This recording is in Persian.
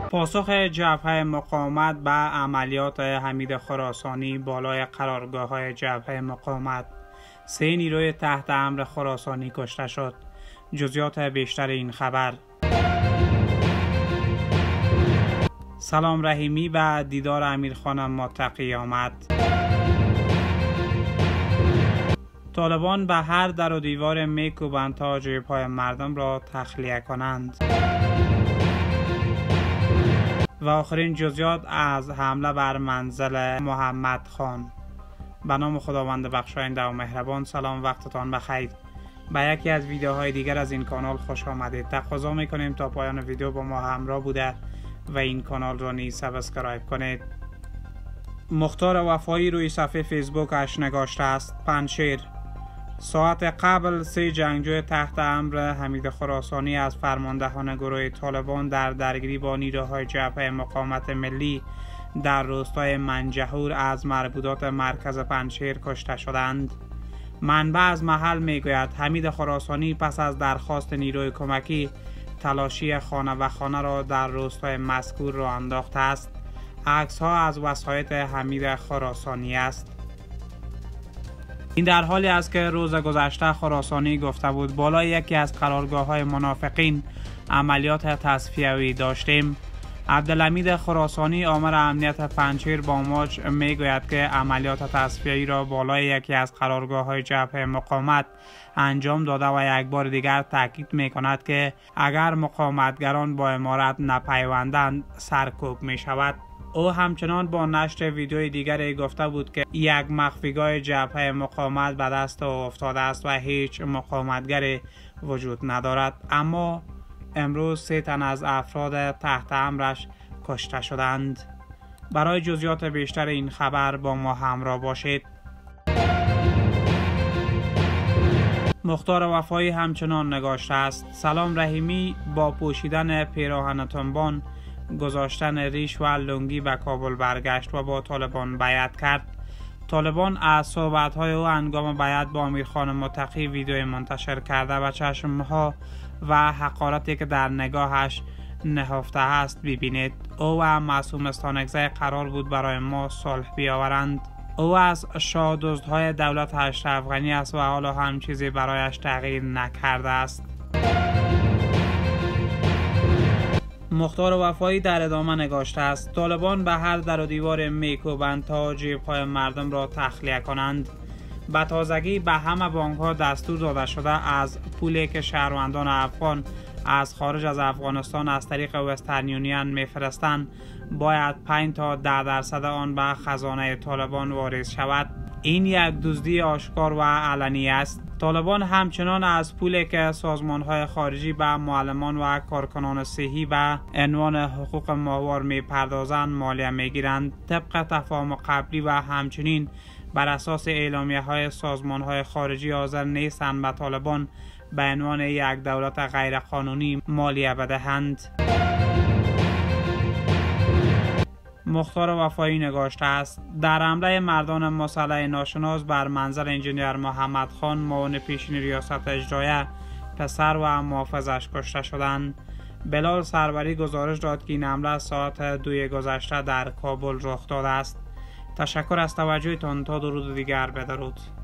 پاسخ جبهه مقاومت به عملیات حمید خراسانی بالای قرارگاه‌های جبهه مقاومت. 3 نیروی تحت امر خراسانی کشته شد. جزئیات بیشتر این خبر. سلام رحیمی به دیدار امیرخان متقی آمد. طالبان به هر در و دیوار میکوبند تا جیب‌های مردم را تخلیه کنند. و آخرین جزئیات از حمله بر منزل محمد خان. به نام خداوند بخشاینده و مهربان. سلام، وقتتان بخیر. به یکی از ویدیوهای دیگر از این کانال خوش آمدید. تقاضا میکنیم تا پایان ویدیو با ما همراه بوده و این کانال را نیز سابسکرایب کنید. مختار وفایی روی صفحه فیسبوکش نگاشته است: پنجشیر، ساعت قبل 3 جنگجوی تحت امر حمید خراسانی از فرماندهان گروه طالبان در درگیری با نیروهای جبهه مقاومت ملی در روستای منجهور از مربوطات مرکز پنجشیر کشته شدند. منبع از محل میگوید حمید خراسانی پس از درخواست نیروی کمکی تلاشی خانه و خانه را در روستای مذکور راه انداخته است. عکس ها از وسایط حمید خراسانی است. این در حالی است که روز گذشته خراسانی گفته بود بالای یکی از قرارگاه‌های منافقین عملیات تصفیه‌ای داشتیم. عبدالحمید خراسانی آمر امنیت پنجشیر با موج میگوید که عملیات تصفیه‌ای را بالای یکی از قرارگاه‌های جبهه مقاومت انجام داده و یک بار دیگر تاکید می‌کند که اگر مقاومتگران با امارت نپیوندند سرکوب می‌شود. او همچنان با نشر ویدیوی دیگری گفته بود که یک مخفیگاه جبهه مقاومت به دست او افتاده است و هیچ مقاومتگری وجود ندارد، اما امروز 3 تن از افراد تحت امرش کشته شدند. برای جزئیات بیشتر این خبر با ما همراه باشید. مختار وفایی همچنان نگاشته است: سلام رحیمی با پوشیدن پیراهن تنبان، گذاشتن ریش و لنگی به کابل برگشت و با طالبان بیعت کرد. طالبان از صحبت‌های او هنگام بیعت با امیرخان متقی ویدیو منتشر کرده و چشم‌ها و حقارتی که در نگاهش نهفته است ببینید. او و معصوم استانکزی قرار بود برای ما صلح بیاورند. او از شاه دزدهای دولت اشرف غنی است و حالا هم چیزی برایش تغییر نکرده است. مختار وفایی در ادامه نگاشته است: طالبان به هر در و دیوار میکوبند تا جیب‌های مردم را تخلیه کنند. به تازگی به همه بانک‌ها دستور داده شده از پولی که شهروندان افغان از خارج از افغانستان از طریق وسترن یونین میفرستند باید 5 تا 10% آن به خزانه طالبان واریز شود. این یک دزدی آشکار و علنی است. طالبان همچنان از پولی که سازمان‌های خارجی به معلمان و کارکنان صحی به عنوان حقوق ماهوار می‌پردازند مالیه می‌گیرند. طبق تفاهم قبلی و همچنین بر اساس اعلامیه‌های سازمان‌های خارجی حاضر نیستند به طالبان به عنوان یک دولت غیرقانونی مالیه بدهند. مختار وفایی نگاشته است: در حمله مردان مسلح ناشناس بر منزل انجینیر محمد خان معاون پیشین ریاست اجرایه پسر و محافظش کشته شدند. بلال سروری گزارش داد که این حمله ساعت 2 گذشته در کابل رخ داده است. تشکر از توجهتان. تا درود دیگر، بدرود.